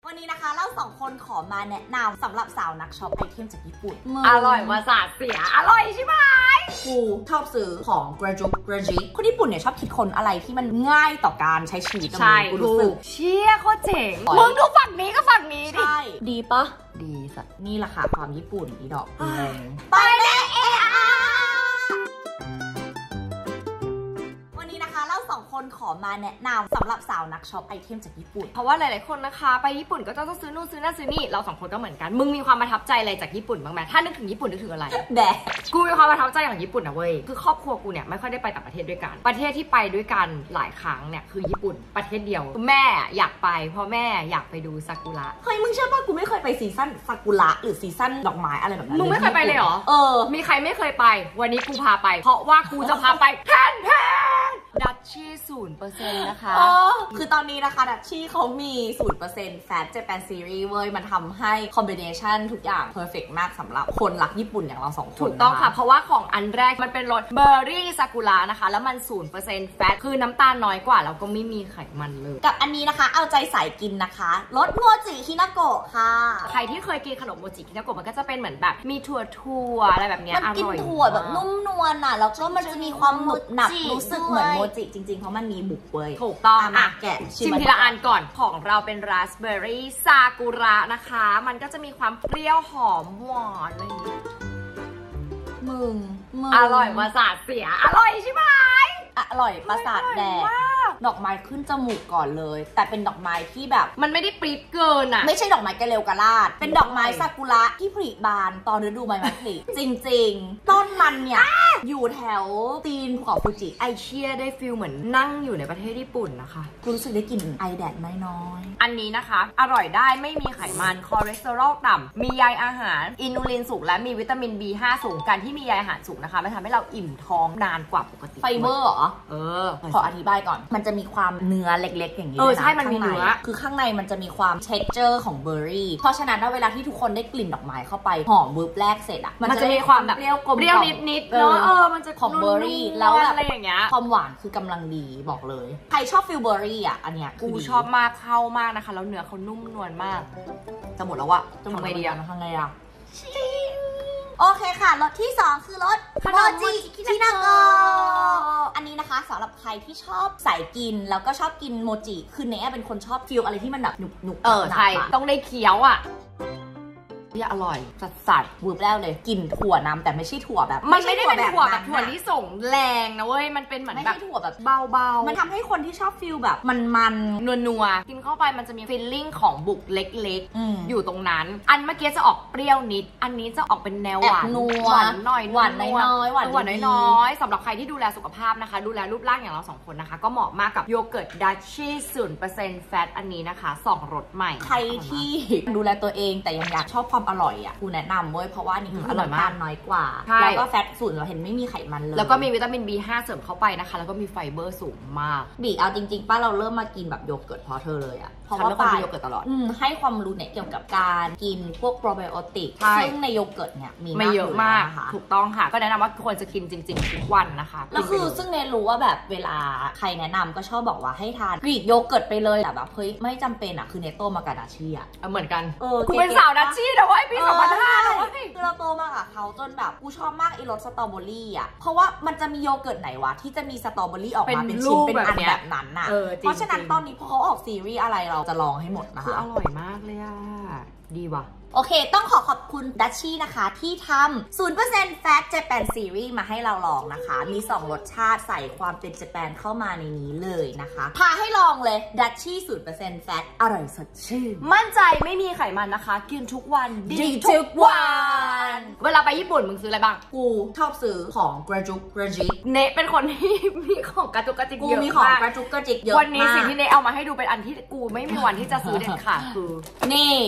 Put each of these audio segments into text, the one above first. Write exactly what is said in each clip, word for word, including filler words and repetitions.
วันนี้นะคะเราสองคนขอมาแนะนำสำหรับสาวนักช็อปไอเทมจากญี่ปุ่นอร่อยมาสาดเสียอร่อยใช่ไหมกูชอบซื้อของกระจุกกระจิกคนญี่ปุ่นเนี่ยชอบคิดคนอะไรที่มันง่ายต่อการใช้ชีวิตใช่กูรู้สึกเชี่ยโคตรเจ๋งมึงดูฝั่งนี้ก็ฝั่งนี้ดิใช่ดีปะดีสัตว์นี่แหละค่ะความญี่ปุ่นอีดอกงงไปเลยเอะสองคนขอมาแนะนำสำหรับสาวนักช็อปไอเทมจากญี่ปุ่นเพราะว่าหลายๆคนนะคะไปญี่ปุ่นก็จะต้องซื้อนู่นซื้อนั่นซื้อนี่เราสองคนก็เหมือนกันมึงมีความประทับใจอะไรจากญี่ปุ่นบ้างไหมถ้านึกถึงญี่ปุ่นนึกถึงอะไรแดกกูมีความประทับใจของญี่ปุ่นนะเว้ยคือครอบครัวกูเนี่ยไม่ค่อยได้ไปต่างประเทศด้วยกันประเทศที่ไปด้วยกันหลายครั้งเนี่ยคือญี่ปุ่นประเทศเดียวแม่อยากไปเพราะแม่อยากไปดูซากุระเฮ้ยมึงเชื่อป่ะกูไม่เคยไปซีซั่นซากุระหรือซีซั่นดอกไม้อะไรแบบนั้นมึงไม่เคยไปเลยเหรอเออมีใครไม่เคยไปวันนี้กูพาไปเพราะว่ากูจะพาไปแทนแทนดัชชี่ศูนย์เปอร์เซ็นต์นะคะคือตอนนี้นะคะดัชชี่เขามี ศูนย์เปอร์เซ็นต์ Fat Japan Series เว้ยมันทำให้คอมบิเนชันทุกอย่างเพอร์เฟกต์มากสำหรับคนรักญี่ปุ่นอย่างเราสองคนถูกต้องค่ะเพราะว่าของอันแรกมันเป็นรสเบอร์รี่ซากุระนะคะแล้วมัน ศูนย์เปอร์เซ็นต์ แฟตคือน้ำตาลน้อยกว่าแล้วก็ไม่มีไขมันเลยกับอันนี้นะคะเอาใจสายกินนะคะรสโมจิฮินาโกะค่ะใครที่เคยกินขนมโมจิฮินาโกะมันก็จะเป็นเหมือนแบบมีถั่วถั่วอะไรแบบนี้มันกินถั่วแบบนุ่มนวลน่ะแล้วก็มันจะมีความหนุบหนับรู้สึกเหมือนโมจิจริงๆเพราะมันมีบุกเว้ยถูกต้องอ่ะแกะชิมทีละอันก่อนของเราเป็นราสเบอร์รี่ซากุระนะคะมันก็จะมีความเปรี้ยวหอมหวานอะไรอย่างเงี้ยมึงมึงอร่อยมาสาดเสียอร่อยใช่ไหมอร่อยประสาทแดกดอกไม้ขึ้นจมูกก่อนเลยแต่เป็นดอกไม้ที่แบบมันไม่ได้ปรี๊ดเกินอ่ะไม่ใช่ดอกไม้กระเลวกระลาดเป็นดอกไม้ซากุระที่ผลิบานตอนฤดูใบไม้ผลิจริงๆต้นมันเนี่ยอยู่แถวตีนภูเขาฟูจิไอเชียได้ฟิลเหมือนนั่งอยู่ในประเทศญี่ปุ่นนะคะกูรู้สึกได้กลิ่นไอแดดน้อยๆอันนี้นะคะอร่อยได้ไม่มีไขมันคอเลสเตอรอลต่ำมีใยอาหารอินูลินสูงและมีวิตามิน บี ห้า สูงการที่มีใยอาหารสูงนะคะมันทำให้เราอิ่มท้องนานกว่าปกติไฟเบอร์เหรอเออขออธิบายก่อนมันจะมีความเนื้อเล็กๆอย่างนี้เออใช่มันมีเนื้อคือข้างในมันจะมีความ texture ของเบอร์รี่เพราะฉะนั้นเวลาที่ทุกคนได้กลิ่นดอกไม้เข้าไปหอมบึบแรกเสร็จอ่ะมันจะมีความแบบเปรี้ยวกลมเปรี้ยวนิดๆเนาะเออมันจะของเบอร์รี่แล้วอะไรอย่างเงี้ยความหวานคือกำลังดีบอกเลยใครชอบฟิลเบอร์รี่อ่ะอันเนี้ยกูชอบมากเข้ามากนะคะแล้วเนื้อเขานุ่มนวลมากจะหมดแล้วอะทำไงดีอะทำไงอะโอเคค่ะรสที่สองคือรสโมจิฮินาโกะอันนี้นะคะสำหรับใครที่ชอบสายกินแล้วก็ชอบกินโมจิคือเนยเป็นคนชอบฟิลอะไรที่มันแบบหนุบหนุบเออใช่ต้องได้เคี้ยวอ่ะที่อร่อยสัดสัดวูบแล้วเลยกลิ่นถั่วนำแต่ไม่ใช่ถั่วแบบมันไม่ได้เป็นถั่วแบบถั่วลิสงแรงนะเว้ยมันเป็นเหมือนแบบถั่วแบบเบาๆมันทำให้คนที่ชอบฟิลแบบมันๆนัวๆกินเข้าไปมันจะมีฟีลลิ่งของบุกเล็กๆอยู่ตรงนั้นอันเมื่อกี้จะออกเปรี้ยวนิดอันนี้จะออกเป็นแนวหวานหวานหน่อยหวานน้อยๆหวานหวานน้อยๆสำหรับใครที่ดูแลสุขภาพนะคะดูแลรูปร่างอย่างเราสองคนนะคะก็เหมาะมากกับโยเกิร์ตดัชชี่ ศูนย์เปอร์เซ็นต์ แฟตอันนี้นะคะสองรสใหม่ใครที่ดูแลตัวเองแต่ยังอยากชอบความอร่อยอ่ะแนะนำเว้ยเพราะว่านี่คืออร่อยมากน้อยกว่าแล้วก็แฟตศูนย์เราเห็นไม่มีไขมันเลยแล้วก็มีวิตามิน บี ห้า เสริมเข้าไปนะคะแล้วก็มีไฟเบอร์สูงมากบีเอาจริงๆป้าเราเริ่มมากินแบบโยเกิร์ตเพราะเธอเลยอะเพราะว่าป้าโยเกิร์ตตลอดให้ความรู้เนี่ยเกี่ยวกับการกินพวกโปรไบโอติกซึ่งในโยเกิร์ตเนี่ยมีไม่เยอะมากถูกต้องค่ะก็แนะนำว่าควรจะกินจริงๆทุกวันนะคะแล้วคือซึ่งเนรู้ว่าแบบเวลาใครแนะนำก็ชอบบอกว่าให้ทานกรีกโยเกิร์ตไปเลยแต่แบบเฮ้ยไม่จำเป็นอะคือเนโตมากับดัชชี่อะเหมือนกันเออกูเป็นสาวดัชชี่นะเว้ยปีสองพันห้านะเว้ยคือเราโตมากับเขาจนแบบกูชอบมากไอ้รสสตรอเบอรี่อ่ะเพราะว่ามันจะมีโยเกิร์ตไหนวะที่จะมีสตรอเบอรี่ออกมาเป็นชิ้นเป็นอันแบบนั้นน่ะเพราะฉะนั้นตอนนี้พอเขาออกซีรีส์อะไรเราจะลองให้หมดนะคะคืออร่อยมากเลยอ่ะดีว่ะโอเคต้องขอขอบคุณดัชชี่นะคะที่ทำ ศูนย์เปอร์เซ็นต์ Fat Japan Series มาให้เราลองนะคะมีสองรสชาติใส่ความเป็นญี่ปุ่นเข้ามาในนี้เลยนะคะพาให้ลองเลยดัชชี่ ศูนย์เปอร์เซ็นต์ Fat อร่อยสดชื่นมั่นใจไม่มีไขมันนะคะกินทุกวันดีทุกวันเวลาไปญี่ปุ่นมึงซื้ออะไรบ้างกูชอบซื้อของกระจุกกระจิกเนเป็นคนที่มีของกระจุกกระจิกเยอะมากกูมีของกระจุกกระจิกเยอะมากวันนี้สิ่งที่เนเอามาให้ดูเป็นอันที่กูไม่มีวันที่จะซื้อเด็ดขาดคือนี่ว้าว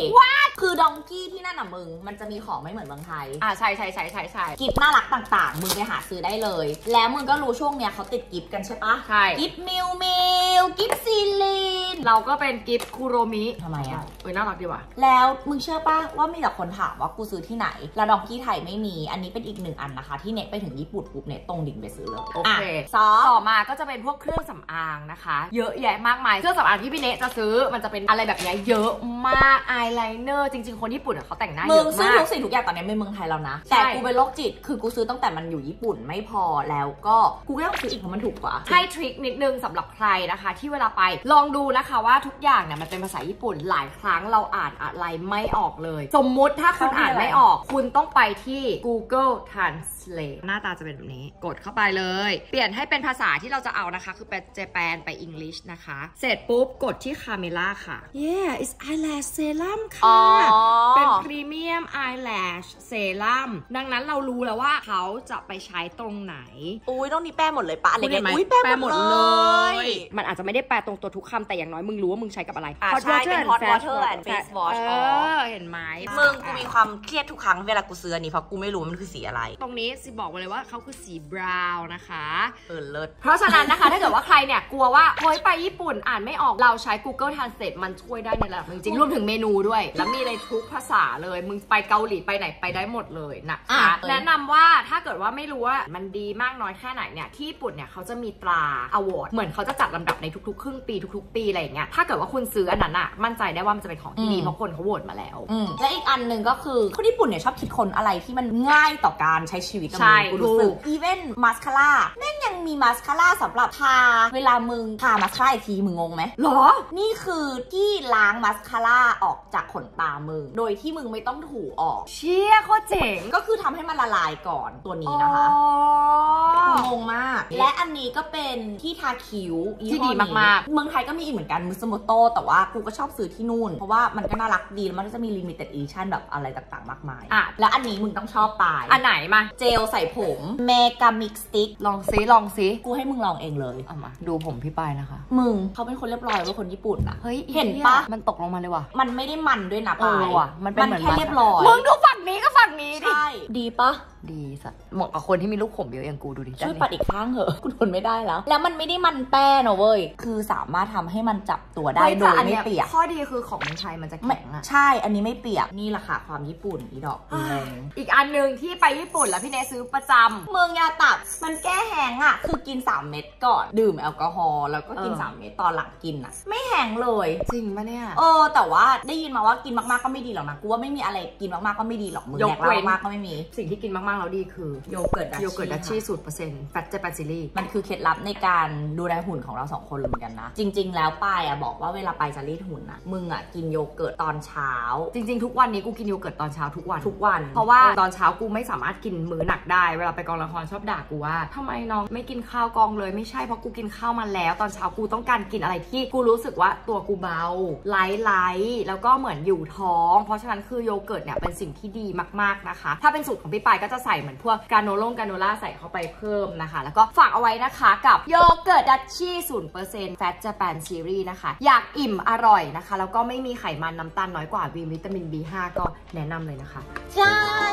คือดองกี้ที่นั่นน่ะมึงมันจะมีของไม่เหมือนเมืองไทยอ่าใช่ใช่ใช่ใช่ใช่กิฟต์น่ารักต่างๆมึงไปหาซื้อได้เลยแล้วมึงก็รู้ช่วงเนี้ยเขาติดกิฟต์กันใช่ปะใช่กิฟต์มิวมิวกิฟต์ซีลีนเราก็เป็นกิฟต์คุโรมิทำไมอ่ะเออน่ารักดีว่ะแล้วมึงเชื่อปะว่ามีแต่คนถามว่ากูซื้อที่ไหนแล้วดองกี้ไทยไม่มีอันนี้เป็นอีกหนึ่งอันนะคะที่เน็ตไปถึงญี่ปุ่นปุ๊บเน็ตตรงดิ่งไปซื้อเลยโอเคซอต่อมาก็จะเป็นพวกเครื่องสำอางนะคะเยอะแยะมากมายเครื่องสำอางที่พี่เน็ตจะซื้อมันจะเป็นอะไรแบบนี้เยอะมากอายไลเนอร์จริงๆคนญี่ปุ่นเขาแต่งหน้าเยอะมากมึงซื้อทุกสิ่งทุกอย่างตอนนี้ในเมืองไทยแล้วนะแต่กูเป็นโรคจิตคือกูซื้อตั้งแต่มันอยู่ญี่ปุ่นไม่พอแล้วก็กูก็ต้องซื้ออีกเพราะมันถูกกว่าให้ทริคนิดนึงสำหรับใครนะคะที่เวลาไปลองดูนะคะว่าทุกอย่างเนี่ยมันเป็นภาษาญี่ปุ่นหลายครั้งเราอ่านอะไรไม่ออกเลยสมมุติถ้าคุณอ่านไม่ออกคุณต้องไปที่ Google Translate หน้าตาจะเป็นแบบนี้กดเข้าไปเลยเปลี่ยนให้เป็นภาษาที่เราจะเอานะคะคือเป็นเจแปนไป English นะคะเสร็จปุ๊บกดที่ Camera ค่ะ Yeah it's eyelash serum ค่ะเป็น Premium eyelash serum ดังนั้นเรารู้แล้วว่าเขาจะไปใช้ตรงไหนอุ้ยต้องนี่แปะหมดเลยปะอะไรเงี้ยอุ้ยแปะหมดเลยมันอาจจะไม่ได้แปะตรงตัวทุกคำแต่อย่างน้อยมึงรู้ว่ามึงใช้กับอะไร Hot water and hot water and face wash เออเห็นไหมมึงกูมีความเครียดทุกครั้งเวลากูซื้ออันนี้เพราะกูไม่รู้มันคือสีอะไรตรงนี้สิบอกมาเลยว่าเขาคือสีบราวน์นะคะเออเลิศเพราะฉะนั้นนะคะถ้าเกิดว่าใครเนี่ยกลัวว่าเฮ้ยไปญี่ปุ่นอ่านไม่ออกเราใช้ Google Translate มันช่วยได้ในระดับจริงๆรวมถึงเมนูด้วยแล้วมีในทุกภาษาเลยมึงไปเกาหลีไปไหนไปได้หมดเลยนะคะแนะนำว่าถ้าเกิดว่าไม่รู้ว่ามันดีมากน้อยแค่ไหนเนี่ยที่ญี่ปุ่นเนี่ยเขาจะมีตรา award เหมือนเขาจะจัดลำดับในทุกๆครึ่งปีทุกๆปีอะไรอย่างเงี้ยถ้าเกิดว่าคุณซื้ออันนั้นอะมั่นใจได้ว่ามันจะเป็นของที่ดีเพราะคนเขาโหวตมาแล้วและอีกอันหนึ่งก็คือคนญี่ปุ่นเนี่ยชอบคิดคนอะไรที่มันง่ายต่อการใช้ชีวิตใช่กูรู้สึกอีเวนต์มาสคาร่าแม่งยังมีมาสคาร่าสำหรับทาเวลามึงทามาสคาร่าอีกทีมึงงงไหมหรอนี่คือที่ล้างมาสคาร่าออกจากขนตามึงโดยที่มึงไม่ต้องถูออกเชี่ยโคตรเจ๋งก็คือทำให้มันละลายก่อนตัวนี้นะคะงงมากและอันนี้ก็เป็นที่ทาคิ้วที่ดีมากๆเมืองไทยก็มีอีกเหมือนกันมุสโมโตแต่ว่ากูก็ชอบซื้อที่นู่นเพราะว่ามันก็น่ารักดีแล้วมันก็จะมี limited edition แบบอะไรต่างๆมากมายอ่ะแล้วอันนี้มึงต้องชอบตายอันไหนมาเจลใส่ผมเมกามิกสติ๊กลองซิลองซิกูให้มึงลองเองเลยเอามาดูผมพี่ปายนะคะมึงเขาเป็นคนเรียบร้อยเป็นคนญี่ปุ่นอะเฮ้ยเห็นปะมันตกลงมาเลยว่ะมันไม่ได้มันด้วยนะปายว่ะมันเป็นเหมือนแค่เรียบร้อยมึงดูฝั่งนี้ก็ฝั่งนี้ดิใช่ดีปะดีสัตว์เหมาะกับคนที่มีลูกผมเยอะอย่างกูดูดิช่วยปัดอีกข้างเหอะกูทนไม่ได้แล้วแล้วมันไม่ได้มันแป้งนะเว้ยคือสามารถทำให้มันจับตัวได้โดยไม่เปียกข้อดีคือของเมืองไทยมันจะแข็งอะใช่อันนี้ไม่เปียกนี่แหละค่ะความญี่ปุ่นอีดอกเองอีกอันนึงที่ไปญี่ปุ่นแล้วพี่เนซื้อประจำเมืองยาตับมันแก้แห้งอะคือกินสามเม็ดก่อนดื่มแอลกอฮอล์แล้วก็กินสามเม็ดตอนหลังกินอะไม่แห้งเลยจริงปะเนี่ยเออแต่ว่าได้ยินมาว่ากินมากๆก็ไม่ดีหรอกนะกูว่าไม่มีอะไรกินมากๆก็ไม่ดีหรอกมึงแดกเหล้ามากก็ไม่มีสิ่งที่กินมากๆแล้วดีคือโยเกิร์ตโยเกิร์ตดัชชี่สูตรเปอร์เซ็นต์แฟตเจแปนซิลี่มันคือเคล็ดลับในการดูแลหุ่นของเราสองคนเหมือนกันนะจริงๆแล้วป้ายอะบอกว่าเวลาไปจะรีดหุ่นอะมึงอะกินโยเกิร์ตตอนเช้าจริงๆทุกวันนี้กูกินโยเกิร์ตตอนเช้าทุกวันทุกวันเพราะว่าตอนเช้ากูไม่สามารถกินมื้อหนักได้เวลาไปกองละครชอบด่ากูว่าทำไมน้องไม่กินข้าวกองเลยไม่ใช่เพราะกูกินข้าวมาแล้วตอนเช้ากูต้องการกินอะไรที่กูรู้สึกว่าตัวกูเบาไล่ไล่แล้วก็เหมือนอยู่ท้องเพราะฉะนั้นคือโยเกิร์ตเนี่ยเป็นสิ่งที่ดีมากๆนะคะถ้าเป็นสูตรของพี่ปายก็จะใส่เหมือนพวกกราโนล่งกราโนล่าใส่เข้าไปเพิ่มนะคะแล้วก็ฝากเอาไว้นะคะกับโยเกิร์ตดัชชี่ ศูนย์เปอร์เซ็นต์ แฟตเจแปนซีรีส์นะคะอยากอิ่มอร่อยนะคะแล้วก็ไม่มีไขมันน้ำตาลน้อยกว่ามีวิตามิน บี ห้า ก็แนะนำเลยนะคะใช่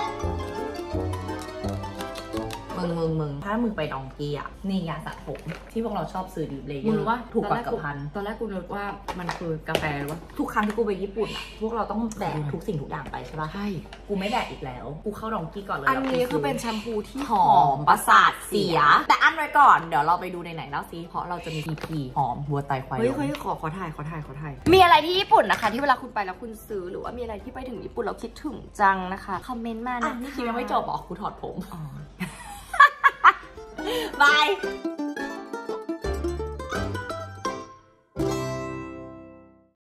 มึงมึงมึงถ้ามึงไปดองกี้อ่ะนี่ยาสระผมที่พวกเราชอบซื้อดิบเลยมึงรู้ว่าถูกกว่ากับพันตอนแรกกูนึกว่ามันคือกาแฟหรือว่าทุกครั้งที่กูไปญี่ปุ่นอ่ะพวกเราต้องแดกทุกสิ่งทุกอย่างไปใช่ป่ะใช่กูไม่แดกอีกแล้วกูเข้าดองกี้ก่อนเลยอันนี้คือเป็นแชมพูที่หอมประสาทเสียแต่อันไว้ก่อนเดี๋ยวเราไปดูในไหนแล้วซิเพราะเราจะมี พี พี หอมหัวไตควายเฮ้ยเฮ้ยขอขอถ่ายขอถ่ายขอถ่ายมีอะไรที่ญี่ปุ่นนะคะที่เวลาคุณไปแล้วคุณซื้อหรือว่ามีอะไรที่ไปถึงญี่ปุ่นเราคิดถึงจังนะคะคอมเมนต์มานะนี่คิดยังไม่จบหรอกูถอดผมบาย